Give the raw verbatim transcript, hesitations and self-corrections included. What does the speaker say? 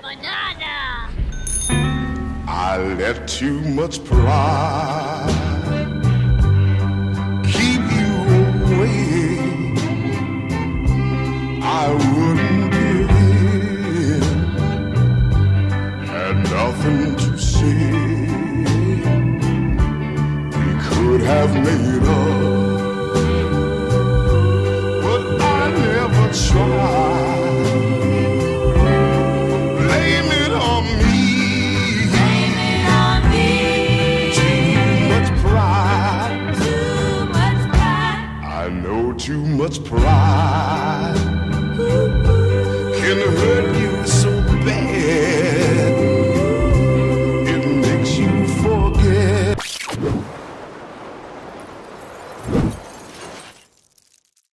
Banana. I let too much pride keep you away. I wouldn't give in, had nothing to say. We could have made up, but I never tried. Blame it on me. Blame it on me. Too much pride. Too much pride. I know too much pride can hurt you